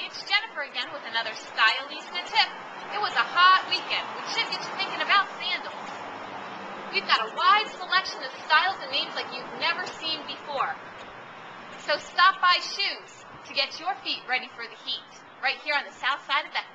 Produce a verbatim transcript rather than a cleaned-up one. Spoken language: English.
it's Jennifer again with another Stylista tip. It was a hot weekend, which should get you thinking about sandals. We've got a wide selection of styles and names like you've never seen before. So stop by Shuze to get your feet ready for the heat, right here on the south side of the